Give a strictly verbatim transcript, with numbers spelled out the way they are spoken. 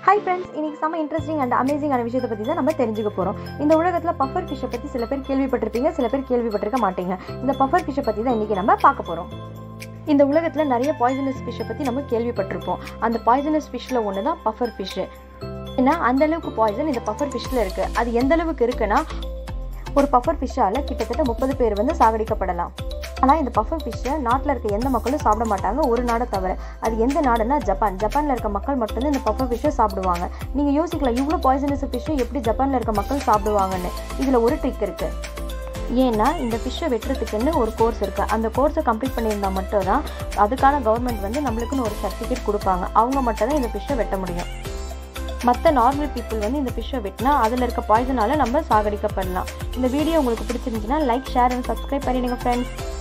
Hi friends, இன்னைக்கு செம interesting and அமேசிங்கான விஷயத்தை பற்றி தான் நம்ம தெரிஞ்சுக்க போகிறோம். இந்த உலகத்தில் பஃபர் ஃபிஷ்ஷை பற்றி சில பேர் கேள்விப்பட்டிருப்பீங்க, சில பேர் கேள்விப்பட்டிருக்க மாட்டீங்க. இந்த பஃபர் ஃபிஷ்ஷை பற்றி தான் இன்றைக்கி நம்ம பார்க்க போகிறோம். இந்த உலகத்தில் நிறைய பாய்சனஸ் ஃபிஷ்ஷை பற்றி நம்ம கேள்விப்பட்டிருப்போம். அந்த பாய்சனஸ் ஃபிஷ்ஷில் ஒன்று தான் பஃபர் ஃபிஷ்ஷு. ஏன்னா அந்தளவுக்கு பாய்சன் இந்த பஃபர் ஃபிஷ்ஷில் இருக்குது. அது எந்த அளவுக்கு இருக்குன்னா, ஒரு பஃபர் ஃபிஷ்ஷால் கிட்டத்தட்ட முப்பது பேர் வந்து சாகடிக்கப்படலாம். ஆனால் இந்த பஃபர் ஃபிஷ்ஷை நாட்டில் இருக்க எந்த மக்களும் சாப்பிட மாட்டாங்க, ஒரு நாடை தவிர. அது எந்த நாடுன்னா ஜப்பான். ஜப்பானில் இருக்க மக்கள் மட்டும்தான் இந்த பஃபர் ஃபிஷ்ஷை சாப்பிடுவாங்க. நீங்கள் யோசிக்கலாம், இவ்வளோ பாய்சனஸ் ஃபிஷ்ஷை எப்படி ஜப்பானில் இருக்க மக்கள் சாப்பிடுவாங்கன்னு. இதில் ஒரு ட்ரிக் இருக்குது. ஏன்னா இந்த ஃபிஷ்ஷை வெட்டுறதுக்குன்னு ஒரு கோர்ஸ் இருக்குது. அந்த கோர்ஸை கம்ப்ளீட் பண்ணியிருந்தால் மட்டும் தான் அதுக்கான கவர்மெண்ட் வந்து நம்மளுக்குன்னு ஒரு சர்டிஃபிகேட் கொடுப்பாங்க. அவங்க மட்டும் தான் இந்த ஃபிஷ்ஷை வெட்ட முடியும். மற்ற நார்மல் பீப்புள் வந்து இந்த ஃபிஷ்ஷை வெட்டினா அதில் இருக்க பாய்சனால் நம்ம சாகடிக்கப்படலாம். இந்த வீடியோ உங்களுக்கு பிடிச்சிருந்துச்சுன்னா லைக், ஷேர் அண்ட் சப்ஸ்கிரைப் பண்ணிடுங்க ஃப்ரெண்ட்ஸ்.